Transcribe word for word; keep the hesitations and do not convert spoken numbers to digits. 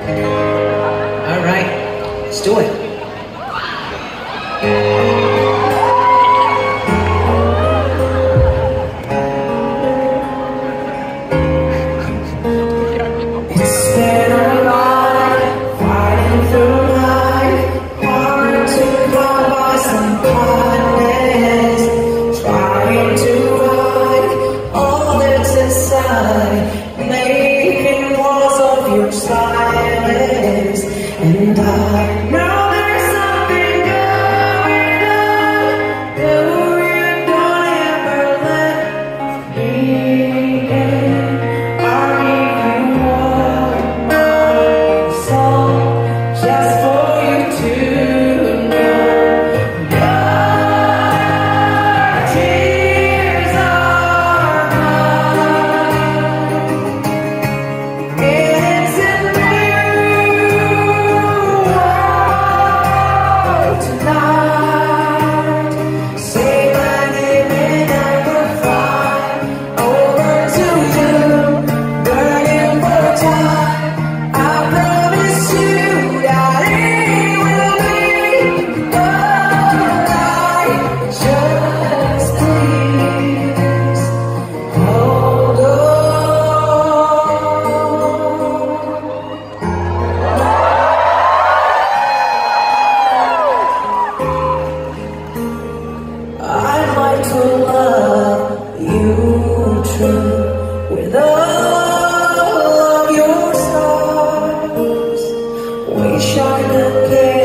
All right, let's do it. Making walls of your silence, and I know there's something going on. No, you don't ever let me in. I'll give you all my soul just for you to know. Your tears are mine. It's a new world tonight. Say my name and I will fly over to you, burning for time. I promise you that it will be alright. Just please hold on. I'd like to love you true with all of your stars. We shine again.